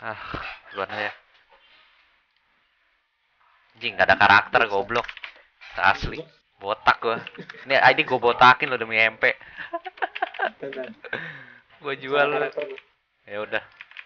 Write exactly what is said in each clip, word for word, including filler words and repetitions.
Ah, duluan aja. Anjing, gak ada karakter goblok. Asli. Botak gua. Ini I D gua botakin lo demi M P. Gua jual lu. Ya udah.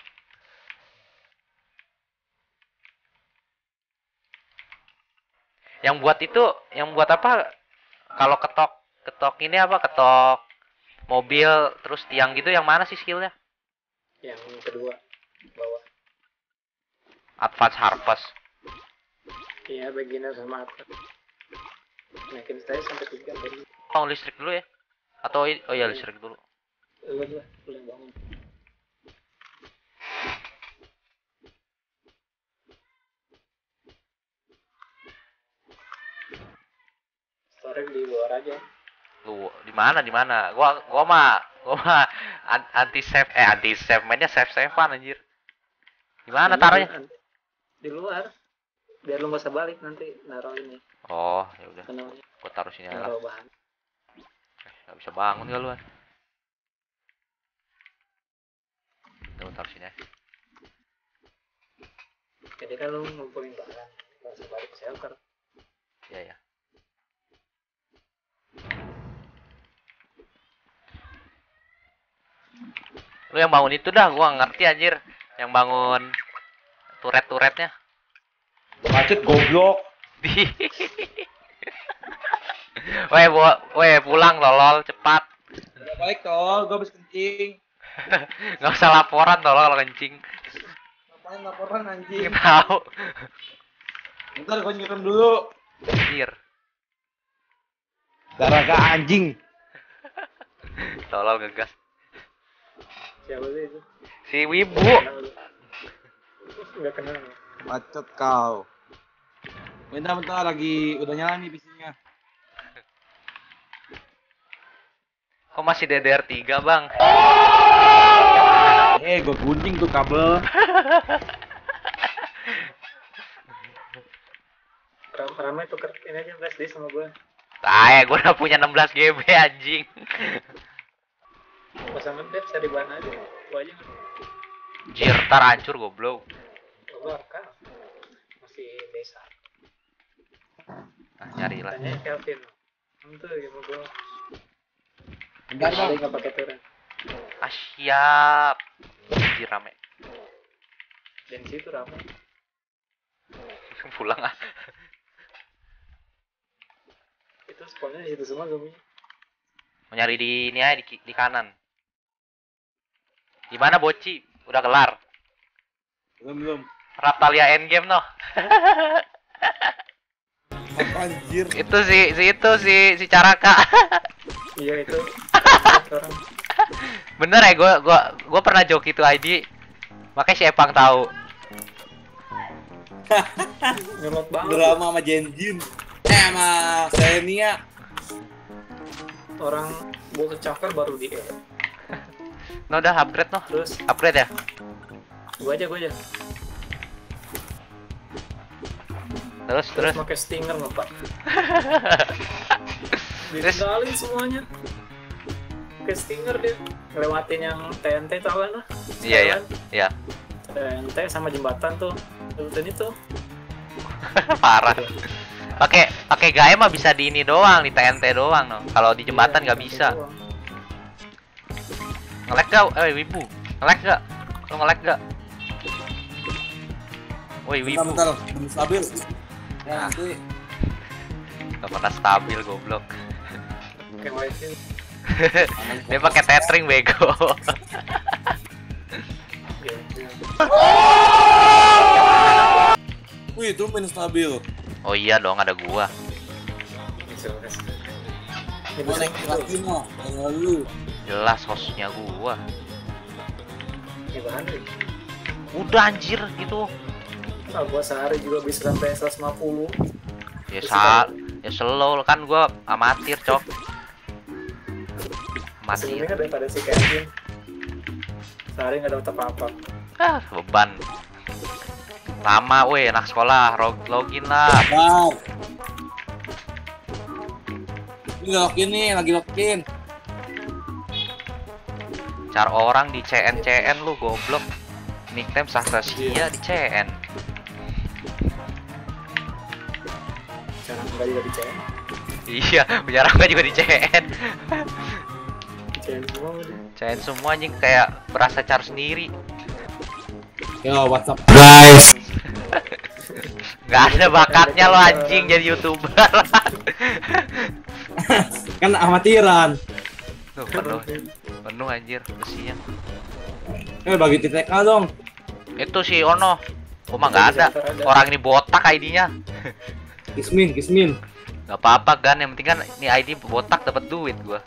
Yang buat itu, yang buat apa? Kalau ketok, ketok ini apa? Ketok mobil terus tiang gitu yang mana sih skillnya? Yang kedua bawah. Advance Harvest. Iya, beginner sama apa? Naikin saya sampai tiga tadi. Oh, listrik dulu ya? Atau oh ya listrik dulu. Lu lah, udah bangun. Storage di luar aja. Lu di mana di mana? Gua gua mah gua mah anti save eh anti save mainnya save savean anjir. Di mana taruhnya? Di luar. Biar lu nggak usah balik nanti naruh ini. Oh, ya udah. Namanya. Gua taruh sini aja lah. Naruh bahan. Eh, gak bisa bangun gak lu? Gua taruh sini aja. Jadi kan lu ngumpulin bahan, nggak usah balik shelter. Iya ya. Lu yang bangun itu dah, gua ngerti anjir. Yang bangun turret-turretnya. Macet goblok. Weh, weh pulang tolol cepat. Udah balik tol, gua habis kencing. Nggak usah laporan tolol kalau kencing. Ngapain laporan anjing? Nggak tahu. Ntar gua nyiram dulu. Anjir. Garaga anjing. Tolol ngegas. Siapa sih itu? Si Wibu. Nggak kenal. Macet kau. Bentar-bentar lagi udah nyala nih P C-nya. Kok masih D D R tiga, Bang? Eh, gua gunting tuh kabel. Ramai tuker ini aja flash disk sama gue. Ah, gue udah punya enam belas G B anjing. Pasang ngedep saya di bahan aja. Gua aja. Jir, tar hancur goblok. Keluar kan. Masih desa. Nah, nyari lah. Tanya Kelvin. Itu gimana gue? Bentar, Bang. Nggak pakai turun. Ah, siap. Jir rame. Dan situ ramai. Pulang ah. Itu spawnnya di situ semua zombie. Mau nyari di ini aja di, di kanan. Di mana Boci? Udah kelar. Belum, belum. Raptalia endgame noh. Apa anjir? Itu si si itu si si Caraka. Iya itu. Orang. Bener ya, gua gua gua pernah joki itu I D. Makanya si Epang tahu. Nyolot banget. Drama sama Jenjin. Eh, sama Selenia. Orang bol cakar baru di E. No udah upgrade noh. Terus Upgrade ya? gua aja gua aja. Terus terus. Terus pakai stinger ngepak. Ditinggalin semuanya. Pakai stinger dia. Ngelewatin yang T N T tau kan lah? Iya iya. Iya. T N T sama jembatan tuh. Lewatin itu. Parah. Pakai pakai gae mah bisa di ini doang, di T N T doang no. Kalau di jembatan nggak Iya, bisa. doang. Nge-lag gak? Eh, Wibu. Nge-lag gak? Lu nge-lag gak? Woi, Wibu. Bentar, bentar. Belum stabil. Ya, nanti. Gak pernah stabil goblok. Pakai wifi. Dia pakai tethering bego. Wih, itu main stabil. Oh iya dong, ada gua. Gua naik lagi mah. Lalu. Jelas hostnya gua. Gimana nih? Udah anjir gitu. Ah, gua sehari juga bisa sampai seratus lima puluh. Ya sa ya slow kan gua amatir, Cok. Masih Amatir. kan daripada si Kevin. Sehari nggak dapat apa-apa. Ah, beban. Lama weh, anak sekolah, Log- login lah. Wow. Ini login nih, lagi login. Car orang di C N C N lu goblok. Nickname Sahrasia di C N. Cara enggak juga di C N. Iya, punya Rangga juga di C N. C N semua udah. C N semua anjing kayak berasa cara sendiri. Yo, what's up guys? Nggak ada bakatnya lo anjing jadi YouTuber. Kan amatiran. Tuh penuh, penuh anjir besinya. Eh bagi T T K dong. Itu si Ono. Gua mah nggak ada. Orang ini botak I D-nya. Kismin, Kismin. Gak apa-apa kan, yang penting kan ini I D botak dapat duit gua.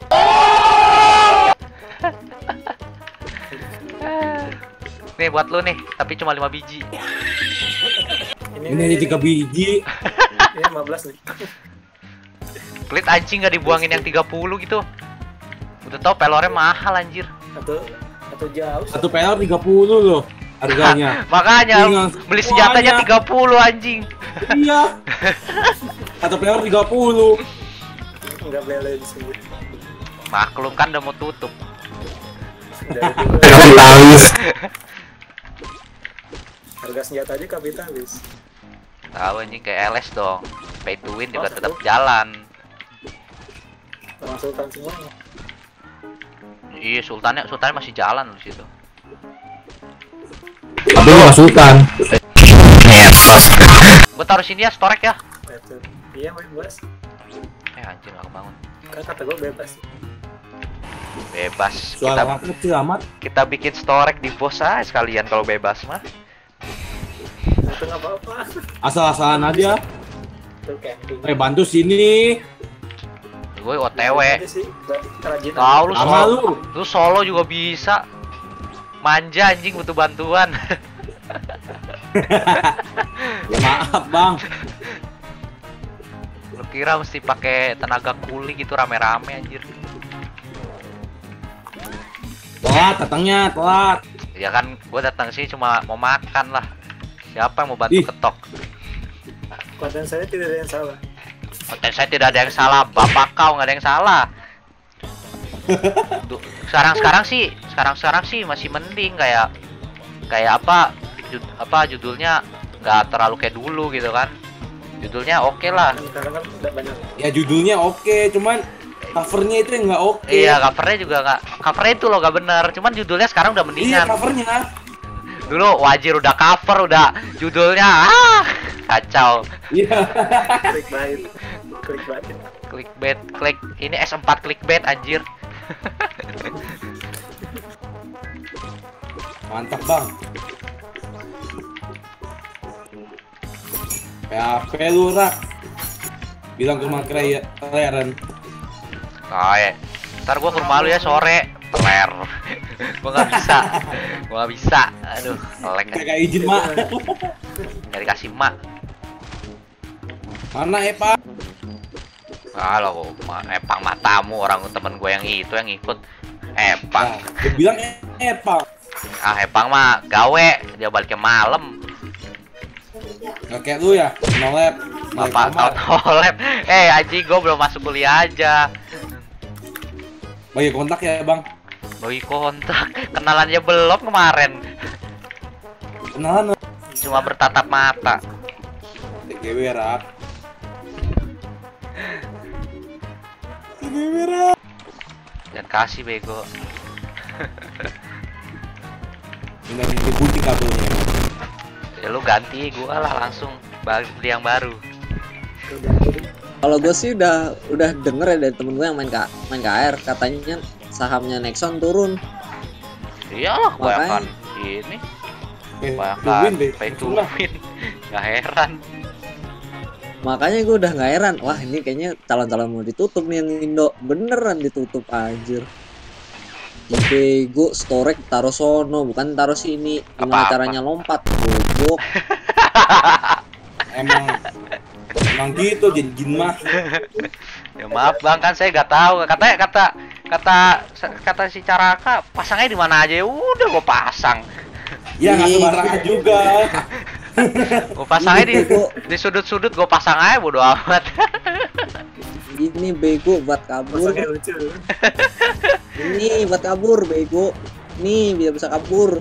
Nih buat lu nih, tapi cuma lima biji. Ini Ini aja tiga biji. Ini lima belas nih. Klit anjing gak dibuangin yang tiga puluh gitu. Udah tau pelornya mahal anjir. Atau atau jauh. Satu pelor tiga puluh loh harganya. Makanya Tinggal beli senjatanya semuanya. tiga puluh anjing. Iya. Satu pelor tiga puluh. Enggak beli di sini. Maklum kan udah mau tutup. Dari dulu Kapitalis. harga senjata aja kapitalis. Tahu anjing kayak L S dong. Pay to win juga Oh, tetap satu. jalan. Orang sultan semuanya. Iya, sultannya sultannya masih jalan di situ. Tapi gua sultan. Gua taruh sini ya, storek ya. Itu. Iya main bebas. Eh anjing aku bangun. Kan kata gue bebas. Bebas. Suara Kita orang kecil amat. kita bikin storek di bos aja sekalian kalau bebas mah. Itu nggak apa-apa. Asal-asalan aja. Itu camping. Eh bantu sini. Gue O T W. Aja sih, berarti kerajinan. Tahu lu Sama solo. lu. Lu solo juga bisa. Manja anjing butuh bantuan. Ya maaf bang. Lu kira mesti pakai tenaga kuli gitu rame-rame anjir. Telat datangnya telat. Ya kan gua datang sih cuma mau makan lah. Siapa yang mau bantu Ih. ketok? Konten saya tidak ada yang salah. Konten saya tidak ada yang salah, bapak kau nggak ada yang salah. Duh, sekarang-sekarang sih, sekarang-sekarang sih masih mending kayak kayak apa jud, apa judulnya nggak terlalu kayak dulu gitu kan. Judulnya oke lah. Kan sekarang kan udah banyak. Ya judulnya oke, cuman covernya itu yang nggak oke. Iya, covernya juga nggak, covernya itu loh nggak bener. Cuman judulnya sekarang udah Iya mendingan. covernya. Dulu wajir udah cover, udah judulnya ah kacau. Iya. Clickbait. Clickbait. Clickbait, klik ini S empat clickbait anjir. Mantap bang. P H P lu rak. Bilang ke rumah keren. Oh ya, ntar gua ke rumah lu ya sore. Teler. Gua nggak bisa. Gua nggak bisa. Aduh, telek. Kayak izin mak. Nggak dikasih mak. Mana Epa? Kalau ma- epang matamu orang temen gue yang itu yang ikut epang. Nah, dia bilang Epa. Ah epang mah gawe dia baliknya malam. Nggak kayak lu ya, nolep. Bapak tau tolep. Eh Aji gue belum masuk kuliah aja. Bagi kontak ya bang. Bagi kontak kenalannya belum kemarin. Kenalan. Cuma bertatap mata. T G W rak. T G W rak. Dan kasih bego. Ini yang digunting kabelnya. Ya lu ganti gua lah langsung beli yang baru. Kalau gue sih udah udah denger ya dari temen gue yang main K, main K R katanya sahamnya Nexon turun. Iyalah kebanyakan Makanya. ini. Eh, Kebanyakan deh. pay to Itulah. win. Gak heran. Makanya gue udah nggak heran. Wah ini kayaknya calon-calon mau ditutup nih yang Indo. Beneran ditutup anjir. Bego storage taruh sono bukan taruh sini. Gimana Apa-apa. caranya lompat? Goblok. Emang emang gitu jin jin mah. Ya maaf bang kan saya nggak tahu. Katanya kata kata kata si Caraka pasangnya di mana aja ya udah gua pasang. Ya nggak sembarangan juga. Gua pasangnya di di sudut-sudut gua pasang aja bodo amat. Ini bego buat kabur. Masaknya lucu. Ini buat kabur bego. Nih biar bisa kabur.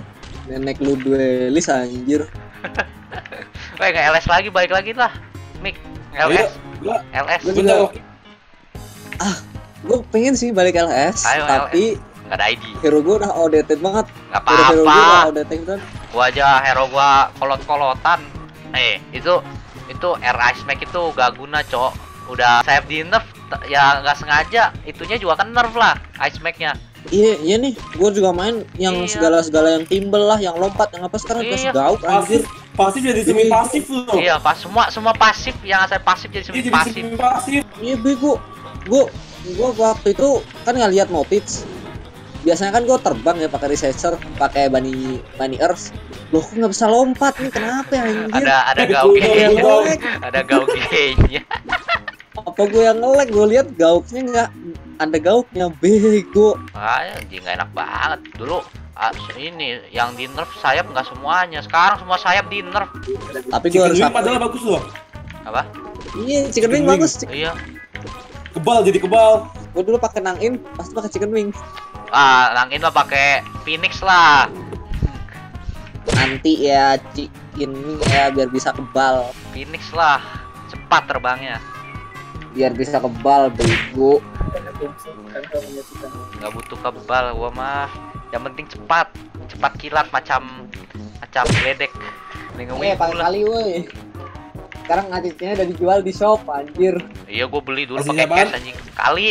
Nenek lu duelis anjir. Weh, nggak L S lagi, balik lagi lah. Mik, L Ayo, S, gua- L S. Gua Bentar, juga- Oki. Gue pengen sih balik L S, Ayo, tapi Nggak ada I D. hero gue udah outdated banget. Nggak Hero-hero gue udah apa-apa. outdated kan. Gua aja hero gua kolot-kolotan. Eh, itu itu Air Ice Mac itu gak guna, Cok. Udah sayap di nerf t- ya nggak sengaja. Itunya juga kan nerf lah Ice Mac-nya. Iya, iya nih, gue juga main yang Iya. segala-segala yang timbel lah, yang lompat, yang apa sekarang Iya. kasih gauk anjir. Pasif, pasif jadi semi pasif loh. Iya, pas semua semua pasif yang saya pasif jadi Iya, semi jadi pasif. semi pasif. Iya bego, gue gue waktu itu kan nggak lihat notice. Biasanya kan gue terbang ya pakai researcher, pakai bunny bunny earth. Loh, kok nggak bisa lompat nih? Kenapa ya anjir? Ada ada Cooldown, gauge, cooldown. ada gauge-nya. Apa gue yang nge-lag? Gue lihat gauknya nggak ada gauknya, bego. Makanya anjing nggak enak banget. Dulu ah, ini yang di nerf sayap nggak semuanya. Sekarang semua sayap di nerf. Tapi gue Chicken harus wing apa? padahal bagus loh. Apa? Iya, chicken wing Chicken wing. bagus. Iya. Kebal jadi kebal. Gue dulu pakai nangin, pasti pakai chicken wing. Ah, langin mah pakai Phoenix lah. Nanti ya chicken wing ya biar bisa kebal, Phoenix lah. Cepat terbangnya. biar bisa kebal, bego. Banyak langsung kan kalau punya kita. Nggak butuh kebal gua mah. Yang penting cepat. Cepat kilat macam macam geledek. Dengan Eh, pakai kali woi. Sekarang ngatitnya udah dijual di shop anjir. Iya, gua beli dulu Aslinya pakai cash apaan? anjing. Kali.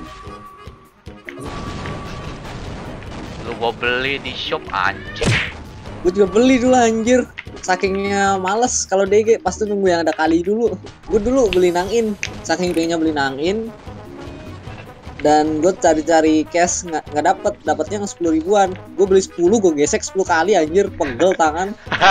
Lu gua beli di shop anjing. Gue juga beli dulu anjir. Sakingnya males kalau D G pasti nunggu yang ada kali dulu. Gue dulu beli nangin, saking pengennya beli nangin. Dan gue cari-cari cash nggak nggak dapet, dapetnya nggak sepuluh ribuan. Gue beli sepuluh, gue gesek sepuluh kali anjir, pegel tangan.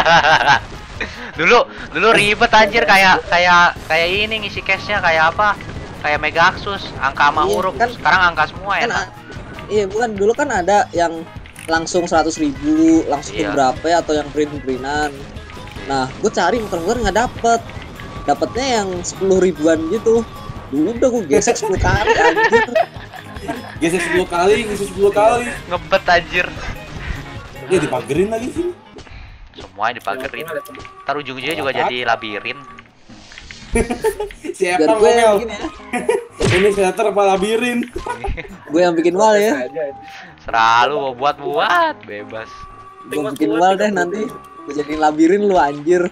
dulu dulu ribet anjir kayak kayak kayak ini ngisi cashnya kayak apa? Kayak Megaxus, angka sama Iya, huruf. kan- Sekarang angka semua Kan ya. a- iya bukan, dulu kan ada yang langsung seratus ribu, langsung Iya. berapa ya, atau yang print-printan. Nah, gue cari muter-muter nggak dapet. Dapetnya yang sepuluh ribuan gitu. Udah gue gesek sepuluh kali anjir. Gesek sepuluh kali, gesek sepuluh kali. Ngebet anjir. Ya dipagerin lagi sih. Semuanya dipagerin. Ada tuh. Ntar ujung-ujungnya juga jadi labirin. Si Biar Epang gue yang ngomel. bikin ya. Ini shelter apa labirin? Gue yang bikin wall ya. Aja, aja. Selalu mau buat-buat bebas. Gue bikin wall deh nanti. Gue jadiin labirin lu anjir.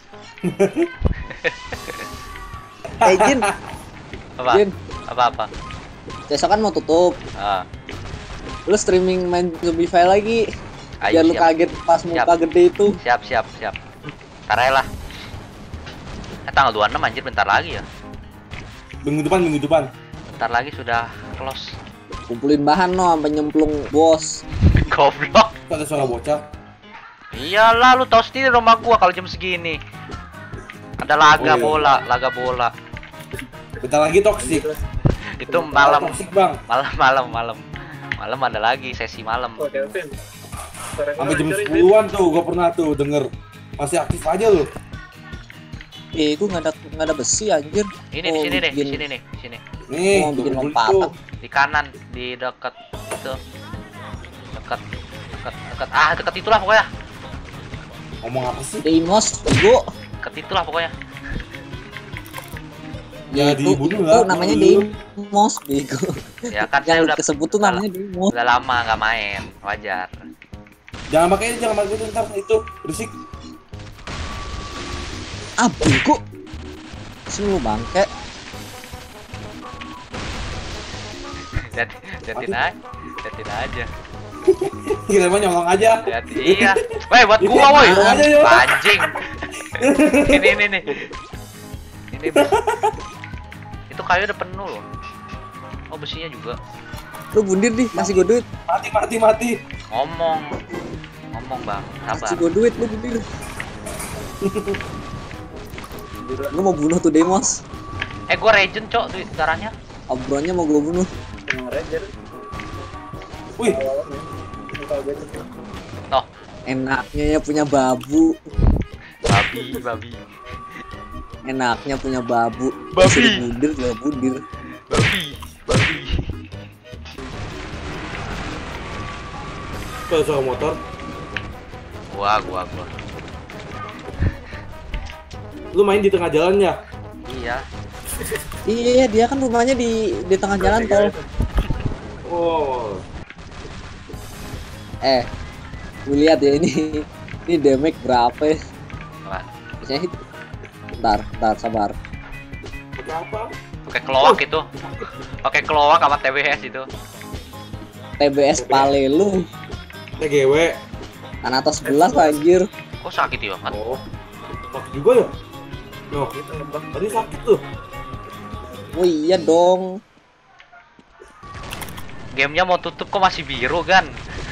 Eh Jin, Apa? Jin, Apa-apa? besok kan mau tutup. Ah, Lu streaming main zombie file lagi. ayo Biar lu siap. kaget pas muka gede itu. Siap, siap, siap. Ntar aja lah. Eh, tanggal dua puluh enam anjir, bentar lagi ya. Minggu depan, minggu depan. Bentar lagi sudah close. Kumpulin bahan no sampai nyemplung bos. Goblok. Ada suara bocah. Iyalah, lu tau sendiri rumah gua kalau jam segini. Ada laga Oh, iya. bola, laga bola. Bentar lagi toksik. Itu malam, Toksik bang. malam, malam, malam. Malam ada lagi sesi malam. Oh, Kelvin. Suara Sampai gua jam lancar, Vin. sepuluhan tuh, gua pernah tuh denger. Masih aktif aja lu. Eh, gue nggak ada nggak ada besi anjir. Ini Oh, di sini deh, di bikin- sini nih, di sini. Nih, Oh, gua bikin beli lompatan. tuh. Di kanan, di dekat itu. Dekat, dekat, dekat. Ah, dekat itulah pokoknya. Ngomong apa sih? Deimos, ego. Dekat itulah pokoknya. Ya Itu, dibunuh itu lah. namanya Lu. Deimos, bego. Ya kan saya Yang udah kesebut tuh namanya Deimos. udah lama nggak main, wajar. Jangan pakai, jangan pakai itu ntar itu berisik. Ah, bego. Sini lu bangke. Lihat, liatin aja, liatin aja. Kita mah nyolong aja. Lihat, iya. Woi, buat gua, woi. Nyolong aja, yuk. Anjing. Ini, ini, nih. Ini. Itu kayu udah penuh loh. Oh, besinya juga. Lu bundir di, kasih gue duit. Mati, mati, mati. Ngomong. Ngomong, Bang. Sabar. Kasih gue duit, lu bundir. Lu mau bunuh tuh Deimos. Eh, gua regen, Cok, duit darahnya. Obronya mau gue bunuh. Emang Ranger. Wih, Awal-awalnya. Muka gua tuh. Toh, Enaknya ya punya babu. babi, babi. Enaknya punya babu. Babi. Disuruh bundir juga bundir. Babi, babi. ada suara motor. Gua, gua, gua. Lu main di tengah jalan ya? Iya. Iya, dia kan rumahnya di di tengah jalan tol. Oh. Eh, gue lihat ya ini ini damage berapa ya? Apa? Biasanya itu. Bentar, bentar, sabar. Pakai apa? Pakai keloak itu. Pakai keloak sama T B S itu. T B S pale lu. T G W. Thanatos sebelas anjir. Kok sakit ya banget? Oh. Sakit juga ya? Loh, tadi sakit tuh. Oh iya dong. Gamenya mau tutup kok masih biru kan?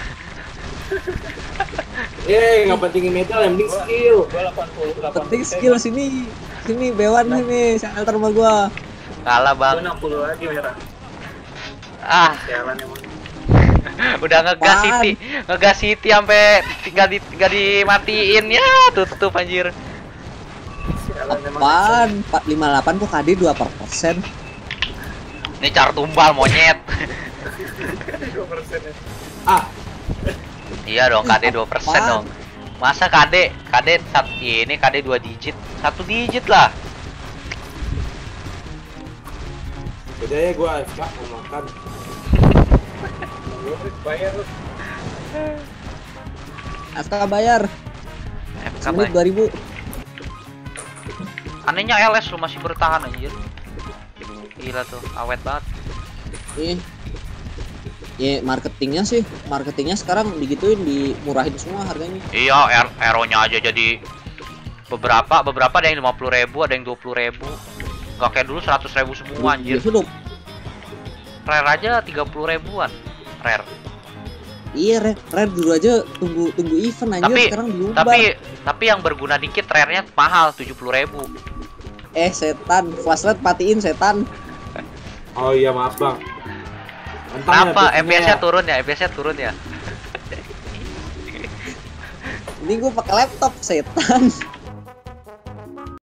Eh, nggak pentingin metal, yang penting skill. Gua delapan puluh delapan. Penting skill sini. Sini Bewan sini, shelter sama gua. Kalah Gua bang. enam puluh lagi merah. Ah, Jalan emang. udah ngegas Apaan? City, ngegas City sampai tinggal di tinggal dimatiin ya, tutup anjir. Jalan emang. Apaan? empat lima delapan kok K D dua persen. Ini cara tumbal monyet. dua persen ya. Ah, Iya dong, K D dua persen Apaan? dong. Masa K D, K D sat, ini K D dua digit, satu digit lah. beda ya gua A F K mau makan. Gua bayar lu. Aska bayar. F K Menit Bay. dua ribu. Anehnya L S lu masih bertahan anjir. Gila tuh, awet banget. Ih. Ya marketingnya sih, marketingnya sekarang digituin, dimurahin semua harganya. Iya, aeronya aja jadi beberapa beberapa ada yang lima puluh ribu, ada yang dua puluh ribu. Gak kayak dulu seratus ribu semua anjir. Biasa dong. Rare aja tiga puluh ribuan. Rare. Iya, rare, rare dulu aja tunggu tunggu event anjir, Tapi sekarang diubah. tapi tapi yang berguna dikit rare-nya mahal tujuh puluh ribu. Eh setan, flashlight matiin setan. Oh iya maaf bang. Mentang Kenapa ya, F P S-nya turun ya? F P S-nya turun ya? Ini gue pakai laptop setan.